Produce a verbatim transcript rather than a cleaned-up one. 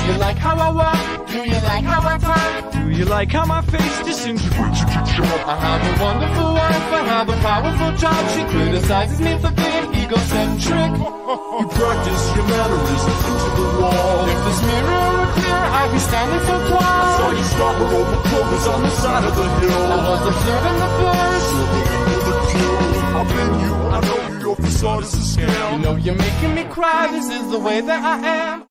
you like how I walk? Do you like how I talk? Do you like how my face disintegrates you to chalk? I have a wonderful wife, I have a powerful job. She criticizes me for being egocentric. You practice your mannerisms into the wall. If this mirror were clear, I'd be standing so tall. I saw you stop her over clovers on the side of the hill. I was observing the bush. I've been you, I know you, your facade is a scam. You know you're making me cry, this is the way that I am.